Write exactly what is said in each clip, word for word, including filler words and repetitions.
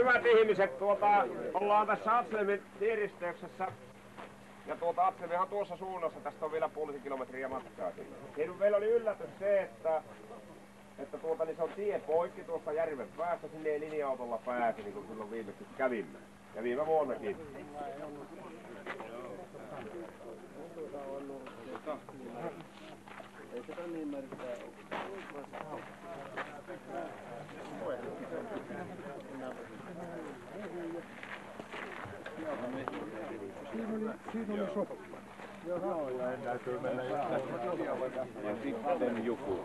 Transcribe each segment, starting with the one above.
hyvät ihmiset, tuota, ollaan tässä Atslemin tienristeyksessä. Ja tuota Atslemihan tuossa suunnassa, tästä on vielä puolisen kilometriä matkaa sinne. Siinä meillä oli yllätys se, että, että tuota, niin se on tie poikki tuosta järven päästä, sinne ei linja-autolla pääse, niin kuin silloin viimeksi kävimme. Ja viime vuonnakin. Ei sitä niin märkää ole. Siinä oli soppa. Joo, ja en täytyy mennä ja sitten joku.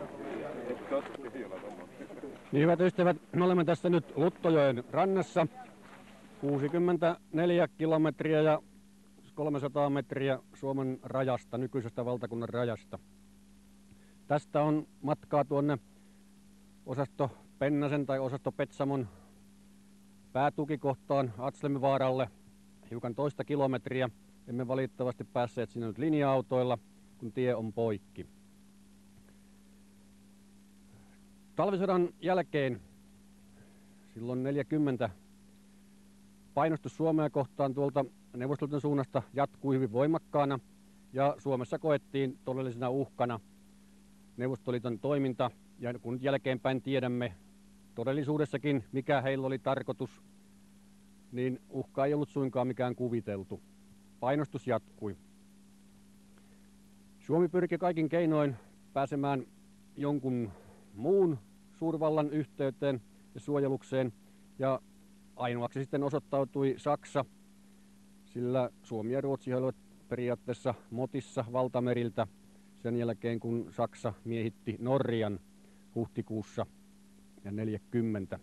Niin, hyvät ystävät, me olemme tässä nyt Luttojoen rannassa. kuusikymmentäneljä kilometriä ja kolmesataa metriä Suomen rajasta, nykyisestä valtakunnan rajasta. Tästä on matkaa tuonne osasto Pennasen tai osasto Petsamon päätukikohtaan Atslemvaaralle hiukan toista kilometriä. Emme valitettavasti päässeet sinne nyt linja-autoilla, kun tie on poikki. Talvisodan jälkeen, silloin neljäkymmentä, painostus Suomea kohtaan tuolta Neuvostoliiton suunnasta jatkui hyvin voimakkaana ja Suomessa koettiin todellisena uhkana Neuvostoliiton toiminta. Ja kun jälkeenpäin tiedämme todellisuudessakin, mikä heillä oli tarkoitus, niin uhka ei ollut suinkaan mikään kuviteltu. Painostus jatkui. Suomi pyrki kaikin keinoin pääsemään jonkun muun suurvallan yhteyteen ja suojelukseen, ja ainoaksi sitten osoittautui Saksa, sillä Suomi ja Ruotsi olivat periaatteessa motissa valtameriltä sen jälkeen, kun Saksa miehitti Norjan huhtikuussa neljäkymmentä.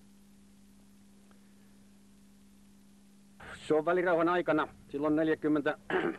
Se on välirauhan aikana, silloin neljäkymmentä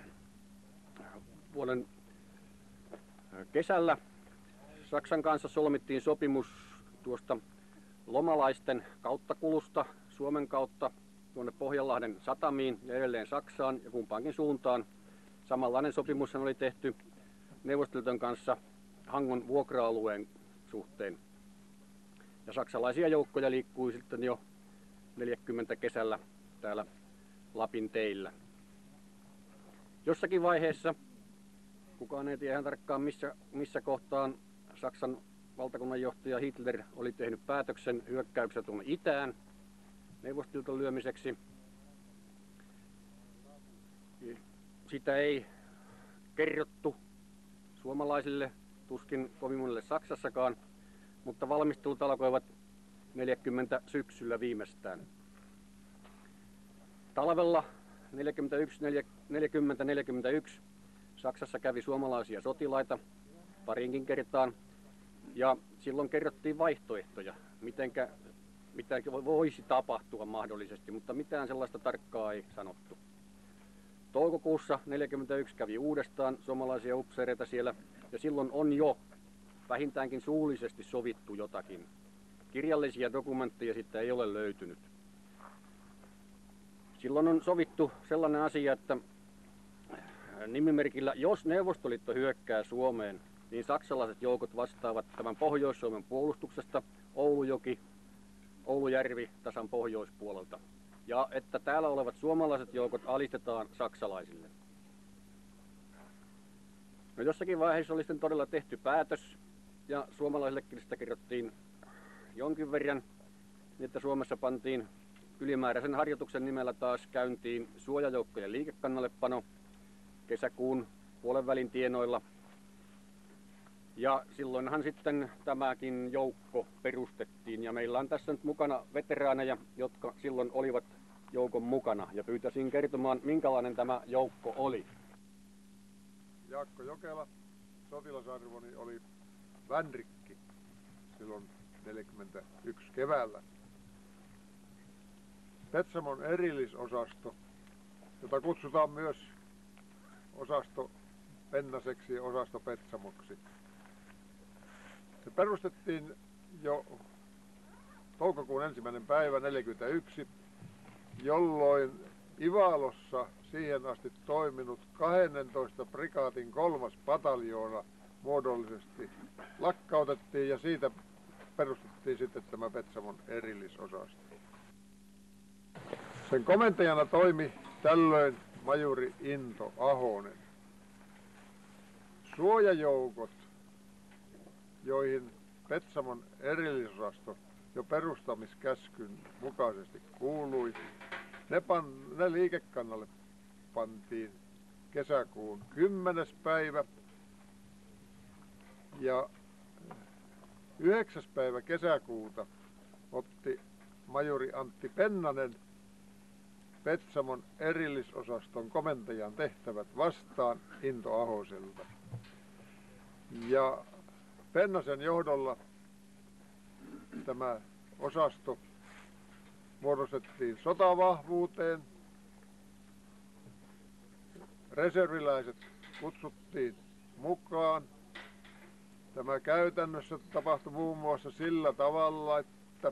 vuoden kesällä Saksan kanssa solmittiin sopimus tuosta lomalaisten kauttakulusta Suomen kautta tuonne Pohjanlahden satamiin ja edelleen Saksaan ja kumpaankin suuntaan. Samanlainen sopimus oli tehty Neuvostoliiton kanssa Hangon vuokra-alueen suhteen. Ja saksalaisia joukkoja liikkui sitten jo neljäkymmentä kesällä täällä Lapin teillä. Jossakin vaiheessa, kukaan ei tiedä ihan tarkkaan missä, missä kohtaan, Saksan valtakunnanjohtaja Hitler oli tehnyt päätöksen hyökkäyksestä tuonne itään Neuvostoliiton lyömiseksi. Sitä ei kerrottu suomalaisille, tuskin kovin monelle Saksassakaan, mutta valmistelut alkoivat neljäkymmentä syksyllä viimeistään. Talvella neljäkymmentä neljäkymmentäyksi Saksassa kävi suomalaisia sotilaita parinkin kertaan, ja silloin kerrottiin vaihtoehtoja, mitenkä, mitä voisi tapahtua mahdollisesti, mutta mitään sellaista tarkkaa ei sanottu. Toukokuussa neljäkymmentäyksi kävi uudestaan suomalaisia upseereita siellä, ja silloin on jo vähintäänkin suullisesti sovittu jotakin. Kirjallisia dokumentteja sitten ei ole löytynyt. Silloin on sovittu sellainen asia, että nimimerkillä, jos Neuvostoliitto hyökkää Suomeen, niin saksalaiset joukot vastaavat tämän Pohjois-Suomen puolustuksesta, Oulujoki, Oulujärvi tasan pohjoispuolelta. Ja että täällä olevat suomalaiset joukot alistetaan saksalaisille. No jossakin vaiheessa oli sitten todella tehty päätös, ja suomalaisillekin sitä kerrottiin jonkin verran, että Suomessa pantiin ylimääräisen harjoituksen nimellä taas käyntiin suojajoukkojen liikekannallepano kesäkuun puolen välin tienoilla. Ja silloinhan sitten tämäkin joukko perustettiin, ja meillä on tässä nyt mukana veteraaneja, jotka silloin olivat joukon mukana, ja pyytäisin kertomaan, minkälainen tämä joukko oli. Jaakko Jokela, sotilasarvoni oli vänrikki silloin neljäkymmentäyksi keväällä. Petsamon erillisosasto, jota kutsutaan myös osasto Pennaseksi ja osasto Petsamoksi. Se perustettiin jo toukokuun ensimmäinen päivä neljäkymmentäyksi, jolloin Ivalossa siihen asti toiminut kaksitoista prikaatin kolmas pataljoona muodollisesti lakkautettiin, ja siitä perustettiin sitten tämä Petsamon erillisosasto. Sen komentajana toimi tällöin majuri Into Ahonen. Suojajoukot, joihin Petsamon erillisosasto jo perustamiskäskyn mukaisesti kuului, ne, pan, ne liikekannalle pantiin kesäkuun kymmenes päivä ja yhdeksäs päivä kesäkuuta otti majuri Antti Pennanen Petsamon erillisosaston komentajan tehtävät vastaan Into Ahoselta. Ja Pennasen johdolla tämä osasto muodostettiin sotavahvuuteen. Reserviläiset kutsuttiin mukaan. Tämä käytännössä tapahtui muun muassa sillä tavalla, että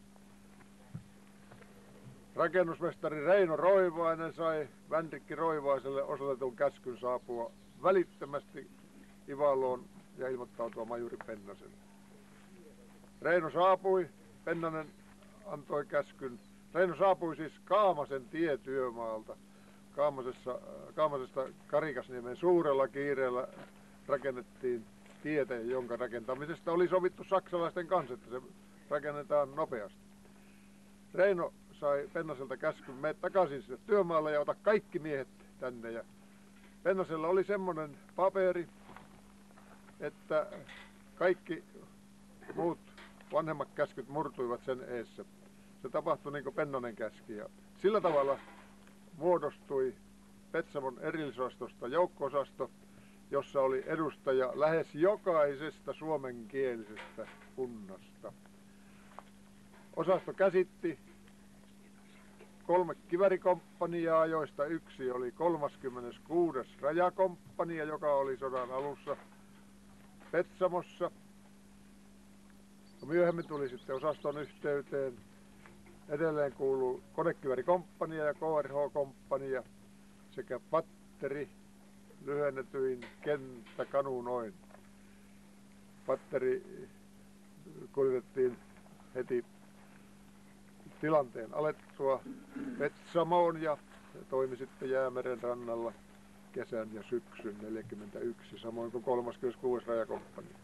rakennusmestari Reino Roivainen sai Vänrikki Roivaiselle osoitetun käskyn saapua välittömästi Ivaloon ja ilmoittautua majuri Pennaselle. Reino saapui, Pennanen antoi käskyn. Reino saapui siis Kaamasen tietyömaalta. Kaamasessa, Kaamasesta Karikasniemen suurella kiireellä rakennettiin tietä, jonka rakentamisesta oli sovittu saksalaisten kanssa, että se rakennetaan nopeasti. Reino sai Pennaselta käskyn, mene takaisin sinne työmaalle ja ota kaikki miehet tänne. Ja Pennasella oli semmoinen paperi, että kaikki muut vanhemmat käskyt murtuivat sen eessä. Se tapahtui niin kuin Pennanen käski. Ja sillä tavalla muodostui Petsamon erillisosastosta joukko-osasto, jossa oli edustaja lähes jokaisesta suomenkielisestä kunnasta. Osasto käsitti kolme kivärikomppaniaa, joista yksi oli kolmaskymmeneskuudes rajakomppania, joka oli sodan alussa Petsamossa. Myöhemmin tuli sitten osaston yhteyteen. Edelleen kuuluu konekivärikomppania ja K R H-komppania sekä patteri lyhennetyin kenttäkanunoin. Patteri kuljetettiin heti tilanteen alettua Petsamoon ja toimi sitten Jäämeren rannalla kesän ja syksyn neljäkymmentäyksi, samoin kuin kolmaskymmeneskuudes rajakomppania.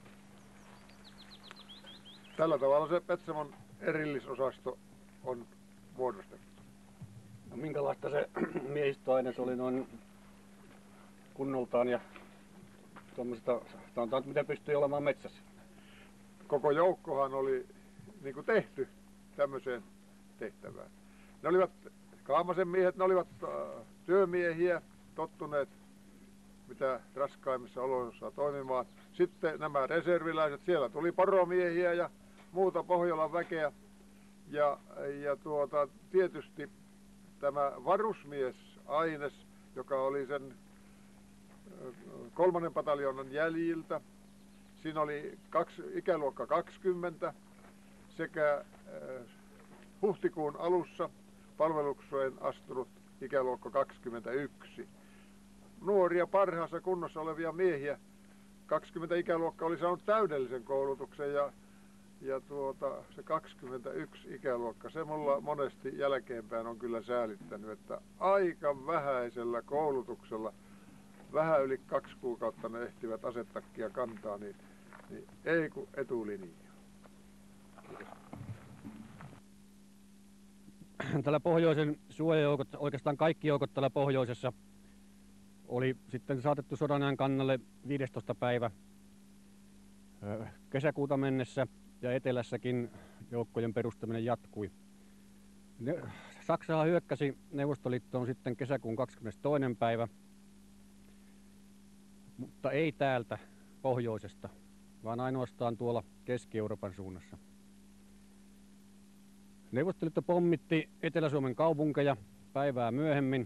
Tällä tavalla se Petsamon erillisosasto on muodostettu. No, minkälaista se miehistöaines oli noin kunnoltaan ja tuommoista, sanotaan, miten pystyi olemaan metsässä? Koko joukkohan oli niin kuin tehty tämmöiseen tehtävään. Ne olivat Kaamasen miehet, ne olivat äh, työmiehiä, tottuneet mitä raskaimmissa oloissa toimimaan. Sitten nämä reserviläiset, siellä tuli poromiehiä ja muuta Pohjolan väkeä. Ja, ja tuota, tietysti tämä varusmiesaines, joka oli sen kolmannen pataljonan jäljiltä, siinä oli kaksi, ikäluokka kaksikymmentä sekä äh, huhtikuun alussa palvelukseen astunut ikäluokka kaksikymmentäyksi. Nuoria parhaassa kunnossa olevia miehiä, kaksikymmentä ikäluokka oli saanut täydellisen koulutuksen ja, ja tuota, se kaksikymmentäyksi ikäluokka, se mulla monesti jälkeenpäin on kyllä säälittänyt, että aika vähäisellä koulutuksella, vähän yli kaksi kuukautta ne ehtivät asettakkia kantaa, niin, niin ei kun etulinjaa. Tällä pohjoisen suojajoukot, oikeastaan kaikki joukot tällä pohjoisessa oli sitten saatettu sodanajan kannalle viidestoista päivä kesäkuuta mennessä ja etelässäkin joukkojen perustaminen jatkui. Saksahan hyökkäsi Neuvostoliittoon sitten kesäkuun kahdeskymmenestoinen päivä, mutta ei täältä pohjoisesta, vaan ainoastaan tuolla Keski-Euroopan suunnassa. Neuvostoliitto pommitti Etelä-Suomen kaupunkeja päivää myöhemmin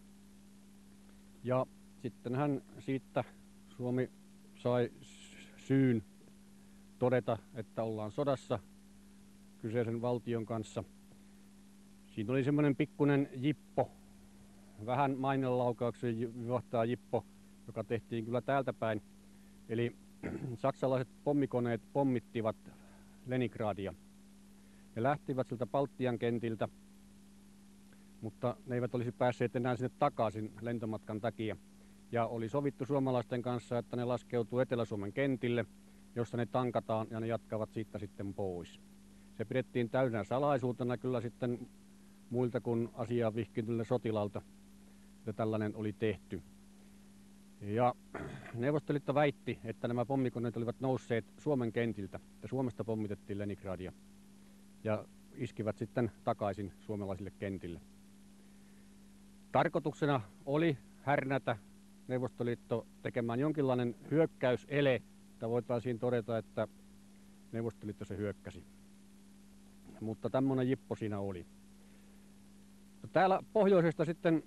ja sittenhän siitä Suomi sai syyn todeta, että ollaan sodassa kyseisen valtion kanssa. Siinä oli semmoinen pikkuinen jippo, vähän mainelaukauksen johtaa jippo, joka tehtiin kyllä täältä päin. Eli saksalaiset pommikoneet pommittivat Leningradia. Ne lähtivät sieltä Baltian kentiltä mutta ne eivät olisi päässeet enää sinne takaisin lentomatkan takia. Ja oli sovittu suomalaisten kanssa, että ne laskeutuu Etelä-Suomen kentille, jossa ne tankataan ja ne jatkavat siitä sitten pois. Se pidettiin täynnä salaisuutena kyllä sitten muilta kuin asiaan vihkiytyneiltä sotilalta, että tällainen oli tehty. Ja Neuvostoliitto väitti, että nämä pommikoneet olivat nousseet Suomen kentiltä, että Suomesta pommitettiin Leningradia ja iskivät sitten takaisin suomalaisille kentille. Tarkoituksena oli härnätä Neuvostoliitto tekemään jonkinlainen hyökkäysele, että voitaisiin todeta, että Neuvostoliitto se hyökkäsi. Mutta tämmöinen jippo siinä oli. Täällä pohjoisesta sitten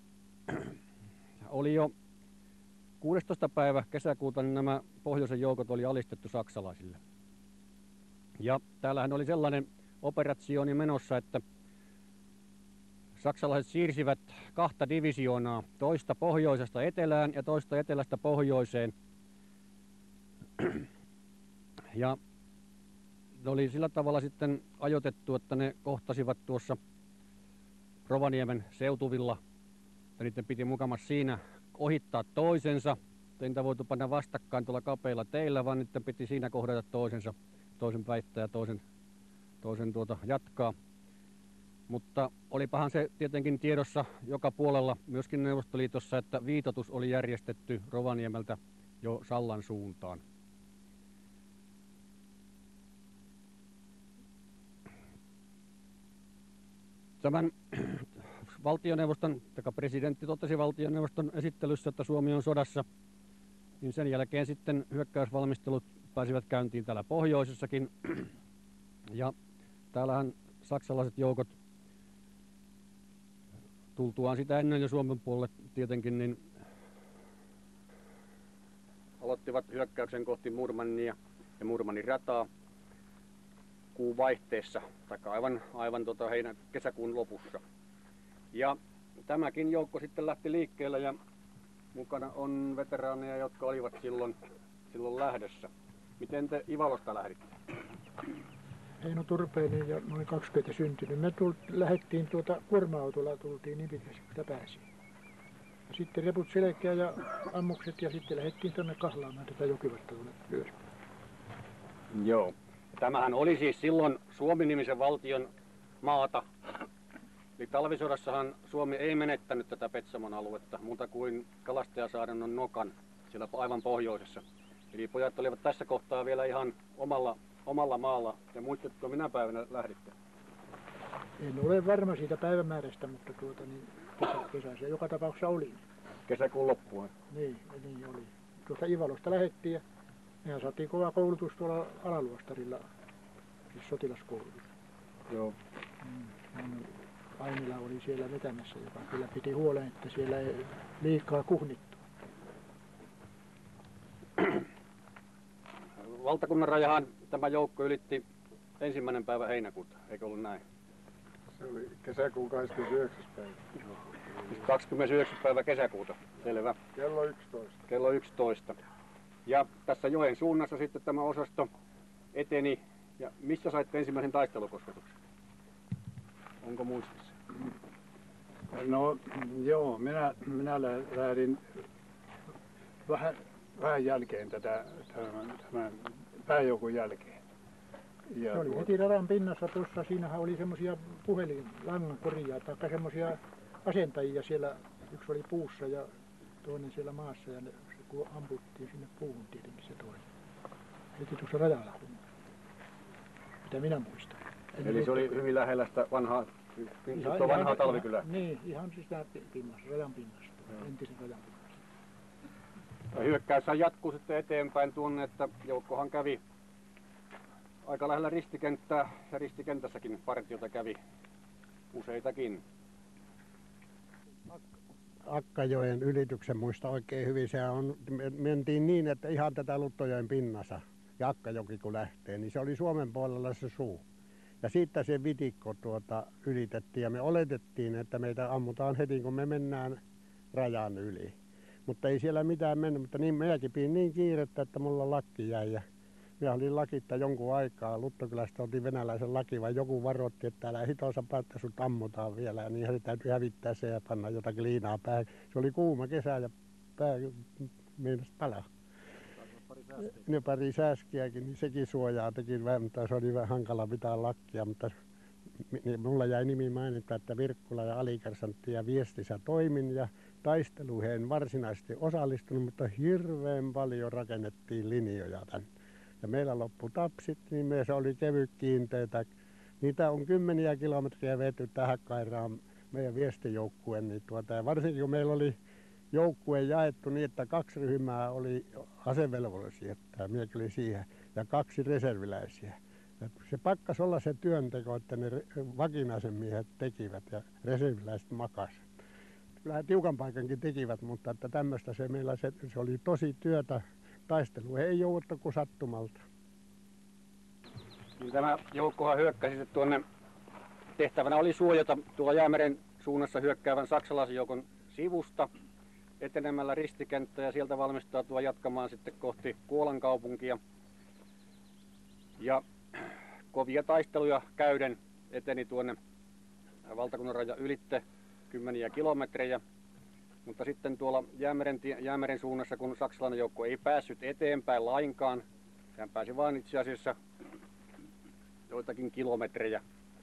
oli jo kuudestoista päivä kesäkuuta, niin nämä pohjoisen joukot oli alistettu saksalaisille. Ja täällähän oli sellainen operaatiooni menossa, että saksalaiset siirsivät kahta divisioonaa, toista pohjoisesta etelään ja toista etelästä pohjoiseen. Ja ne oli sillä tavalla sitten ajoitettu, että ne kohtasivat tuossa Rovaniemen seutuvilla. Ja niiden piti mukamas siinä ohittaa toisensa. Ei niitä voitu panna vastakkain tuolla kapeilla teillä, vaan niiden piti siinä kohdata toisensa, toisen päittää ja toisen, toisen tuota jatkaa. Mutta olipahan se tietenkin tiedossa joka puolella, myöskin Neuvostoliitossa, että viitoitus oli järjestetty Rovaniemeltä jo Sallan suuntaan. Tämän valtioneuvoston, tai presidentti totesi valtioneuvoston esittelyssä, että Suomi on sodassa, niin sen jälkeen sitten hyökkäysvalmistelut pääsivät käyntiin täällä pohjoisessakin. Ja täällähän saksalaiset joukot tultuaan sitä ennen jo Suomen puolelle tietenkin, niin aloittivat hyökkäyksen kohti Murmannia ja Murmanin rataa kuun vaihteessa, tai aivan, aivan tota heinä, kesäkuun lopussa. Ja tämäkin joukko sitten lähti liikkeelle ja mukana on veteraaneja, jotka olivat silloin, silloin lähdössä. Miten te Ivalosta lähditte? Heino Turpeinen ja noin kaksikymmentä syntynyt. Me tult, lähdettiin tuota kuorma-autolla, tultiin niin pitkästi, että pääsi. Ja sitten reput selkeä ja ammukset ja sitten lähdettiin tuonne kahlaamaan tätä jokivartta tuonne ylöspäin. Joo. Tämähän oli siis silloin Suomi-nimisen valtion maata. Eli talvisodassahan Suomi ei menettänyt tätä Petsamon aluetta muuta kuin Kalastajasaaren nokan siellä aivan pohjoisessa. Eli pojat olivat tässä kohtaa vielä ihan omalla, omalla maalla. Ja muistatko, minä päivänä lähditte? En ole varma siitä päivämäärästä, mutta tuota niin kesä, kesässä joka tapauksessa oli. Kesäkuun loppuun. Niin, niin oli. Tuosta Ivalosta lähdettiin ja mehän saatiin kova koulutus tuolla Alaluostarilla, siis sotilaskoulutus. Joo. Mm, Ainila oli siellä vetämässä, joka kyllä piti huolen, että siellä ei liikaa kuhnittua. Valtakunnan rajahan tämä joukko ylitti ensimmäinen päivä heinäkuuta, eikö ollut näin? Se oli kesäkuun kahdeskymmenesyhdeksäs päivä. kahdeskymmenesyhdeksäs päivä kesäkuuta, selvä. Kello yksitoista. Kello yksitoista. Ja tässä joen suunnassa sitten tämä osasto eteni. Ja missä saitte ensimmäisen taistelukosketuksen? Onko muistissa? No joo, minä, minä lähdin vähän, vähän jälkeen tätä, tämän, tämän pääjoukon jälkeen. Ja se oli heti radan pinnassa tuossa, siinähän oli semmoisia puhelinlangan korjaa tai semmoisia asentajia siellä, yksi oli puussa ja toinen siellä maassa ja ne, se kun amputtiin sinne puuhun tietenkin se toinen. Heti tuossa rajalla hunnassa, mitä minä muistan. En Eli se oli hyvin lähellä sitä vanhaa, ihan, vanhaa ihan, talvikylää? Niin, ihan siis pinnassa, rajan pinnassa, entisen rajan pinnassa. Ja hyökkäyshän jatkuu sitten eteenpäin tuonne, että joukkohan kävi aika lähellä ristikenttää ja ristikentässäkin partiota kävi useitakin. Akkajoen ylityksen muista oikein hyvin. Se on, mentiin niin, että ihan tätä Luttojoen pinnassa ja Akkajoki kun lähtee, niin se oli Suomen puolella se suu. Ja siitä se vitikko tuota ylitettiin ja me oletettiin, että meitä ammutaan heti kun me mennään rajan yli. Mutta ei siellä mitään mennyt, mutta niin minäkin pidin niin kiirettä, että mulla lakki jäi ja minä olin lakitta jonkun aikaa. Luttokylästä oltiin venäläisen laki, vai joku varoitti, että älä hitosa päättä, sut ammutaan vielä. Ja niin se täytyy hävittää se ja panna jotakin liinaa päähän. Se oli kuuma kesä ja pää meinasi palaa. Ne pari sääskiäkin, niin sekin suojaa teki vähän, mutta se oli vähän hankala pitää lakkia. Mutta mulla jäi nimi mainita, että Virkkula ja alikersantti ja viestissä toimin ja taisteluihin en varsinaisesti osallistunut, mutta hirveän paljon rakennettiin linjoja tänne. Ja meillä loppu tapsit, niin me se oli kevyt kiinteitä. Niitä on kymmeniä kilometriä vety tähän kairaan meidän viestijoukkueen. Niin tuota, ja varsinkin kun meillä oli joukkue jaettu niin, että kaksi ryhmää oli asevelvollisia, että minäkin oli siihen, ja kaksi reserviläisiä. Ja se pakkas olla se työnteko, että ne vakinaisen miehet tekivät ja reserviläiset makas. Kyllähän tiukan paikankin tekivät, mutta että tämmöistä se meillä se, se oli tosi työtä. Taistelu ei jouduttu kuin sattumalta. Niin tämä joukkohan hyökkäsi sitten tuonne, tehtävänä oli suojata tuolla Jäämeren suunnassa hyökkäävän saksalaisen joukon sivusta etenemällä ristikenttä ja sieltä valmistautua jatkamaan sitten kohti Kuolan kaupunkia. Ja kovia taisteluja käyden eteni tuonne valtakunnan raja ylitte kymmeniä kilometrejä. Mutta sitten tuolla Jäämeren, Jäämeren suunnassa, kun saksalainen joukko ei päässyt eteenpäin lainkaan, sehän pääsi vain itse asiassa joitakin kilometrejä,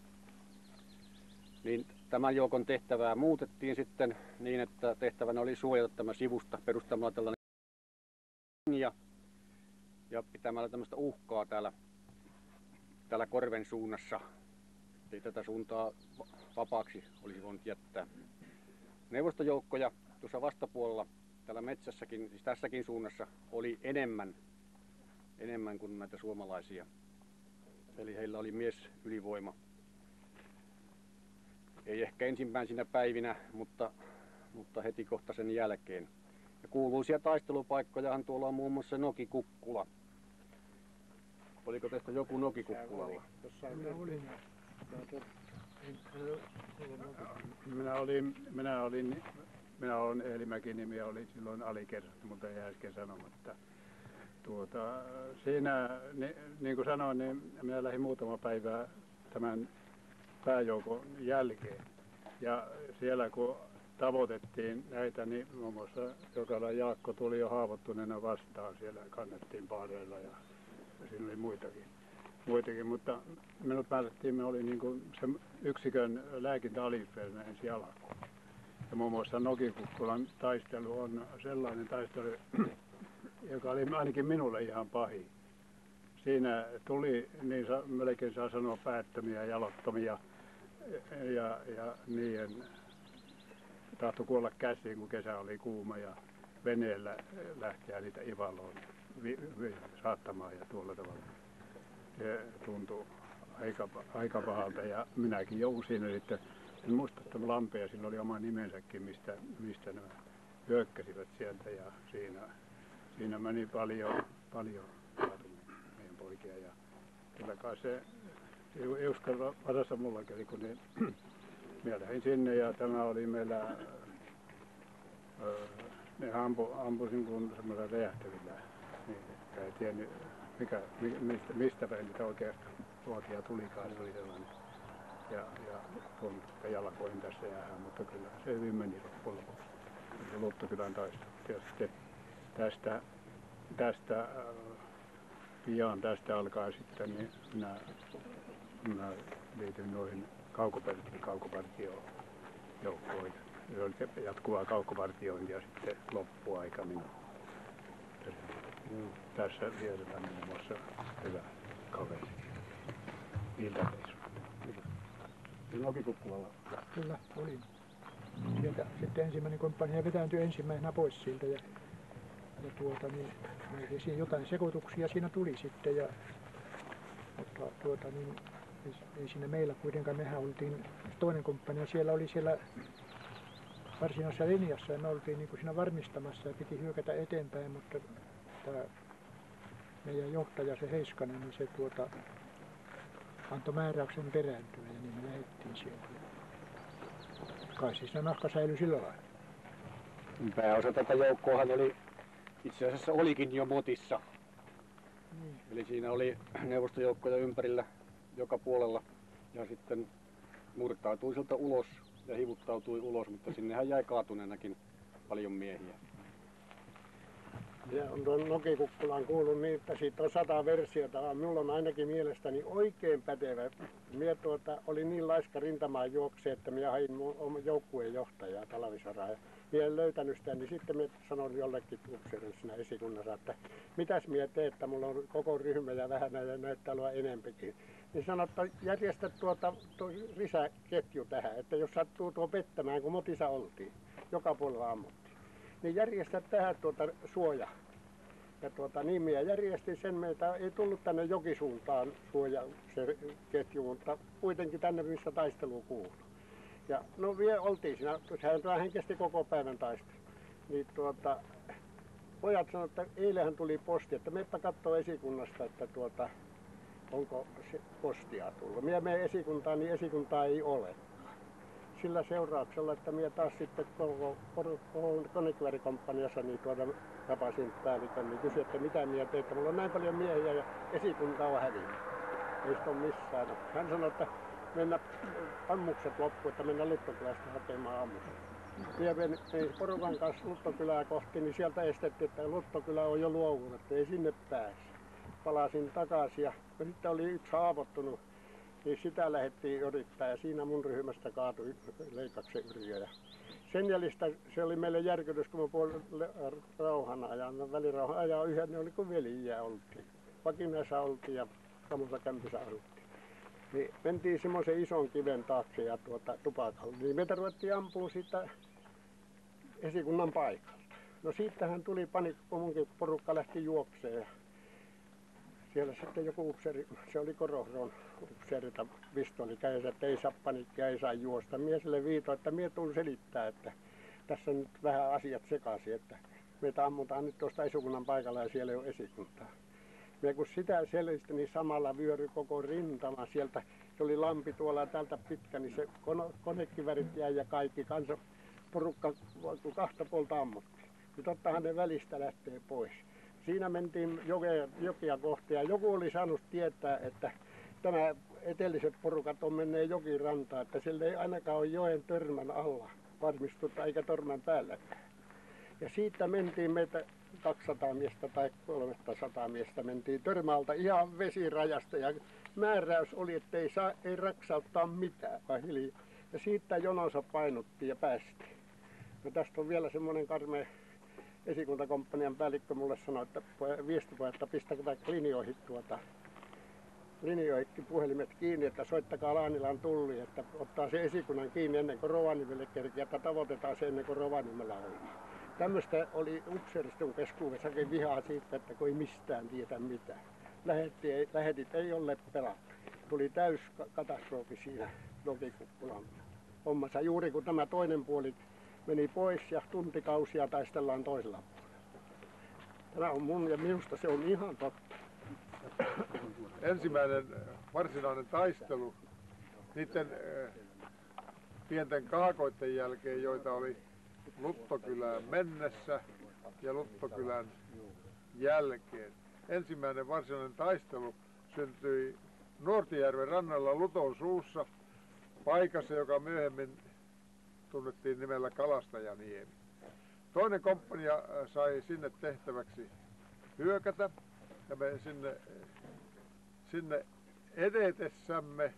niin tämän joukon tehtävää muutettiin sitten niin, että tehtävänä oli suojata tämä sivusta perustamalla tällainen linja ja pitämällä tämmöistä uhkaa täällä, täällä korven suunnassa, ettei tätä suuntaa vapaaksi olisi voinut jättää. Neuvostojoukkoja tuossa vastapuolella täällä metsässäkin, siis tässäkin suunnassa, oli enemmän, enemmän kuin näitä suomalaisia. Eli heillä oli mies ylivoima. Ei ehkä ensimmäisinä päivinä, mutta, mutta heti kohta sen jälkeen. Ja kuuluisia taistelupaikkojahan tuolla on muun muassa Nokikukkula. Oliko tästä joku Nokikukkulalla? Minä olin, minä olin, minä olen Eeli Mäkinimi ja olin silloin alikersantti, mutta ei äsken sanomatta. Tuota, siinä, niin, niin kuin sanoin, niin minä lähdin muutama päivä tämän pääjoukon jälkeen. Ja siellä kun tavoitettiin näitä, niin muun muassa Jokala Jaakko tuli jo haavoittuneena vastaan. Siellä kannettiin paareilla ja, ja siinä oli muitakin. muitakin. Mutta minut määrättiin, me oli niin kuin se yksikön lääkintäaliupseerina ensi alkuun. Ja muun muassa Nokikukkulan taistelu on sellainen taistelu, joka oli ainakin minulle ihan pahin. Siinä tuli, niin sa, melkein saa sanoa, päättömiä jalottomia ja, ja niiden tahtoi kuolla käsiin, kun kesä oli kuuma ja veneellä lähteä niitä Ivaloon vi, vi, saattamaan ja tuolla tavalla. Se tuntui aika, aika pahalta ja minäkin joudun siinä sitten, en muista että Lampea, sillä oli oma nimensäkin, mistä, mistä nämä hyökkäsivät sieltä ja siinä, siinä meni paljon, paljon meidän poikia ja kyllä kai se Euskan varassa mulla kävi, kun ne, minä lähdin sinne ja tämä oli meillä, ne ampu, ampusin kun semmoisella räjähtävillä, niin ei tiennyt mikä, mistä, mistä päin niitä oikeasti ruokia tulikaan, se oli sellainen. Ja, ja tuon jalkoihin tässä jäähän, mutta kyllä se hyvin meni loppujen lopuksi. Se Luttokylän taistelu. Ja sitten tästä, tästä äh, pian tästä alkaa sitten, niin minä, minä liityin noihin kaukopartioihin, kaukopartiojoukkoihin. Se oli se jatkuvaa kaukopartiointia sitten loppuaika minun. Mm. Tässä vierellä muun muassa hyvä kaveri. Iltareissu. Nokikukkulalla. Kyllä, oli. Sieltä sitten ensimmäinen komppania vetääntyi ensimmäisenä pois siltä ja, ja tuota niin, siinä jotain sekoituksia siinä tuli sitten ja mutta tuota niin, ei, ei siinä meillä kuitenkaan, mehän oltiin, toinen komppania siellä oli siellä varsinaisessa linjassa ja me oltiin niin kuin siinä varmistamassa ja piti hyökätä eteenpäin, mutta tämä meidän johtaja, se Heiskanen, niin se tuota antoi määräyksen perääntyä ja niin me lähdettiin sieltä. Kai siis se nahka säilyi sillä lailla. Pääosa tätä joukkoahan oli, itse asiassa olikin jo motissa. Niin. Eli siinä oli neuvostojoukkoja ympärillä joka puolella ja sitten murtautui sieltä ulos ja hivuttautui ulos, mutta sinnehän jäi kaatuneenakin paljon miehiä. Ja on tuon Nokikukkulaan kuullut niin, että siitä on sata versiota. Minulla on ainakin mielestäni oikein pätevä. Minä tuota, olin niin laiska rintamaan juokse, että minä hain mun joukkueen johtajaa Talvisoraa. Minä en löytänyt sitä, niin sitten minä sanoin jollekin upseerille siinä esikunnassa, että mitäs minä teen, että mulla on koko ryhmä ja vähän ja näyttää olevan enempikin. Niin sanoi, että järjestä tuota, tuo lisäketju tähän, että jos sattuu tuo pettämään, kun motissa oltiin, joka puolella ammuttiin, niin järjestä tähän tuota suoja. Ja tuota, niin minä järjestin sen, meitä ei tullut tänne jokisuuntaan suoja se ketju, mutta kuitenkin tänne, missä taistelu kuului. Ja no vielä oltiin siinä, sehän vähän kesti koko päivän taistelu. Niin tuota, pojat sanoivat, että eilähän tuli posti, että meppä katsoo esikunnasta, että tuota, onko se postia tullut. Minä menen esikuntaan, niin esikuntaa ei ole. Sillä seurauksella, että minä taas sitten koko, koko konekiväärikomppaniassa niin tuota, tapasin päällikön, niin kysyin, että mitä minä teen, että mulla on näin paljon miehiä ja esikunta on hävinnyt. Ei sitä ole missään. Hän sanoi, että mennä ammukset loppuun, että mennä Luttokylästä hakemaan ammusta. Minä menin porukan kanssa Luttokylää kohti, niin sieltä estettiin, että Luttokylä on jo luovunut, että ei sinne pääse. Palasin takaisin ja sitten oli yksi haavoittunut, niin sitä lähdettiin yrittää ja siinä mun ryhmästä kaatui Leikaksen Yrjö. Ja sen jäljistä se oli meille järkytys, kun me puolella rauhan ajan, välirauhan ajan yhden, ne oli kuin veljiä oltiin. Vakinaissa oltiin ja samassa kämpissä oltiin. Niin mentiin semmoisen ison kiven taakse ja tuota, tupakalle. Niin meitä ruvettiin ampumaan siitä esikunnan paikalta. No siitähän tuli panikko, kun munkin porukka lähti juokseen. Siellä sitten joku upseeri, se oli Korohron upseerita pistoli kädessä, että ei saa panikkia, ei saa juosta. Mie sille viitoin, että mie tuun selittää, että tässä on nyt vähän asiat sekaisin, että meitä ammutaan nyt tuosta esikunnan paikalla ja siellä ei ole esikuntaa. Ja kun sitä selisti, niin samalla vyöry koko rintama sieltä, se oli lampi tuolla ja täältä pitkä, niin se konekivärit jäi ja kaikki kansa porukka, kun kahta puolta ammuttiin. Niin tottahan ne välistä lähtee pois. Siinä mentiin jokea, jokia kohti ja joku oli saanut tietää, että tämä etelliset porukat on menneet jokirantaan, että sillä ei ainakaan ole joen törmän alla varmistusta eikä törmän päälläkään. Ja siitä mentiin meitä kaksisataa miestä tai kolmesataa miestä mentiin törmältä ihan vesirajasta ja määräys oli, että ei, saa, ei raksauttaa mitään, vaan hiljaa. Ja siitä jononsa painuttiin ja päästiin. No tästä on vielä semmoinen karmea esikuntakomppanian päällikkö mulle sanoi, että viestipojat, että pistäkää linjoihin tuota, linjoihin puhelimet kiinni, että soittakaa Laanilan tulli, että ottaa se esikunnan kiinni ennen kuin Rovaniemelle kerkiä, että tavoitetaan se ennen kuin Rovaniemellä ollaan. Tämmöistä oli upseeriston keskuudessakin vihaa siitä, että kun ei mistään tiedä mitään. Lähetti, ei, lähetit ei ole pelattu. Tuli täys katastrofi siinä Nokikukkulan hommassa. Juuri kun tämä toinen puoli meni pois ja tuntikausia taistellaan toisella puolella. Tämä on mun ja minusta se on ihan totta. Ensimmäinen varsinainen taistelu niiden äh, pienten kaakoiden jälkeen, joita oli Luttokylään mennessä ja Luttokylän jälkeen. Ensimmäinen varsinainen taistelu syntyi Nuortijärven rannalla Luton suussa, paikassa, joka myöhemmin tunnettiin nimellä Kalastajaniemi. Toinen komppania sai sinne tehtäväksi hyökätä ja me sinne, sinne edetessämme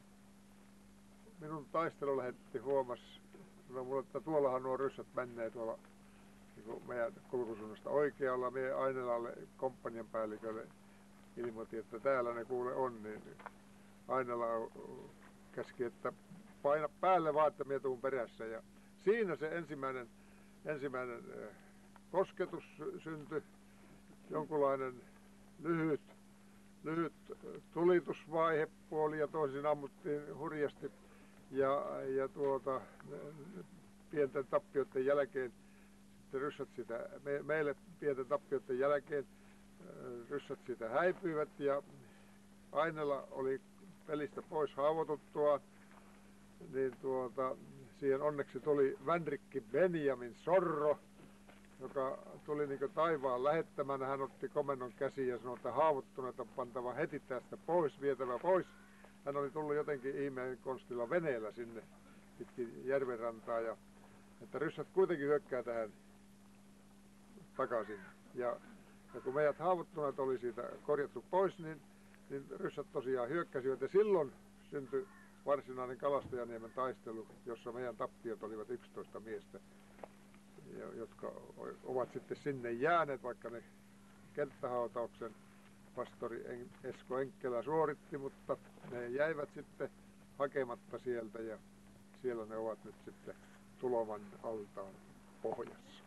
minun taistelulähetti huomasi, sanoi mulle, että tuollahan nuo ryssät menee tuolla niin meidän kulkusuunnasta oikealla. Me Ainelalle komppanian päällikölle ilmoitin, että täällä ne kuule on, niin Ainela käski, että paina päälle vaan, että minä tuun perässä. Ja siinä se ensimmäinen, ensimmäinen kosketus syntyi, jonkunlainen lyhyt, lyhyt tulitusvaihe puoli ja toisin ammuttiin hurjasti. Ja, ja tuota, pienten tappioiden jälkeen sitten ryssät sitä, me, meille pienten tappioiden jälkeen ryssät sitä häipyivät ja Ainela oli pelistä pois haavoituttua, niin tuota, siihen onneksi tuli Vänrikki Benjamin Sorro, joka tuli niin kuin taivaan lähettämänä. Hän otti komennon käsiin ja sanoi, että haavoittuneet on pantava heti tästä pois, vietävä pois. Hän oli tullut jotenkin ihmeen konstilla veneellä sinne pitkin järvenrantaa ja että ryssät kuitenkin hyökkää tähän takaisin. Ja, ja kun meidät haavoittuneet oli siitä korjattu pois, niin, niin ryssät tosiaan hyökkäsivät ja silloin syntyi varsinainen Kalastajaniemen taistelu, jossa meidän tappiot olivat yksitoista miestä, jotka ovat sitten sinne jääneet, vaikka ne kenttähautauksen pastori Esko Enkkelä suoritti, mutta ne jäivät sitten hakematta sieltä ja siellä ne ovat nyt sitten Tuloman altaan pohjassa.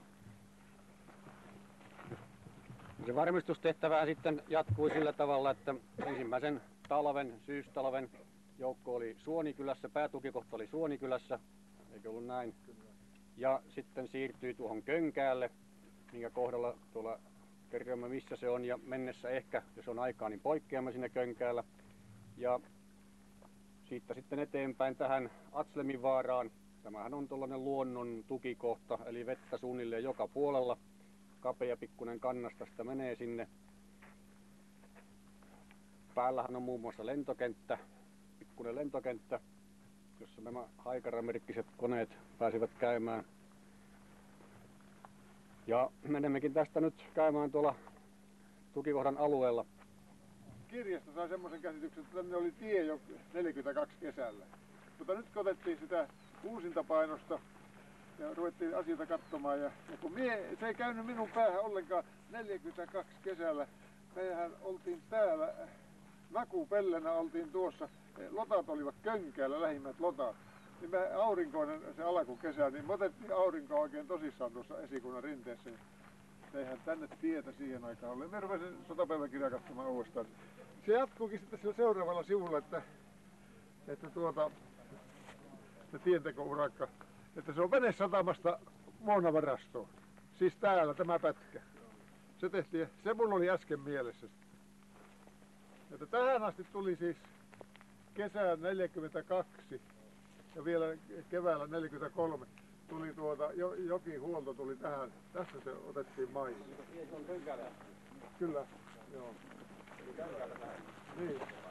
Se varmistustehtävä sitten jatkui sillä tavalla, että ensimmäisen talven, syystalven joukko oli Suonikylässä, päätukikohta oli Suonikylässä, eikö ollut näin? Ja sitten siirtyi tuohon Könkäälle, minkä kohdalla tuolla kerromme missä se on ja mennessä ehkä, jos on aikaa, niin poikkeamme sinne Könkäällä. Ja siitä sitten eteenpäin tähän Atsleminvaaraan. Tämähän on tuollainen luonnon tukikohta, eli vettä suunnilleen joka puolella. Kapea pikkunen kannas tästä menee sinne. Päällähän on muun muassa lentokenttä, pikkuinen lentokenttä, jossa nämä haikaramerkkiset koneet pääsivät käymään. Ja menemmekin tästä nyt käymään tuolla tukikohdan alueella. Kirjasta sai semmoisen käsityksen, että tänne oli tie jo neljäkymmentäkaksi kesällä. Mutta nyt kun otettiin sitä uusintapainosta ja ruvettiin asioita katsomaan ja, ja kun mie, se ei käynyt minun päähän ollenkaan neljäkymmentäkaksi kesällä. Mehän oltiin täällä, Nakupellenä oltiin tuossa, lotat olivat Könkäällä, lähimmät lotat. Niin me aurinkoinen se alkukesä, niin me otettiin aurinkoa oikein tosissaan tuossa esikunnan rinteessä. Eihän tänne tietä siihen aikaan ole. Me rupesin sotapäiväkirjaa katsomaan uudestaan. Se jatkuukin sitten sillä seuraavalla sivulla, että, että tuota, se tientekourakka, että se on venesatamasta muonavarastoon. Siis täällä tämä pätkä. Se tehtiin, se mulla oli äsken mielessä. Että tähän asti tuli siis kesään neljäkymmentäkaksi ja vielä keväällä neljäkymmentäkolme tuli tuota, jo, jokihuolto tuli tähän. Tässä se otettiin maihin. Kyllä, joo. Niin.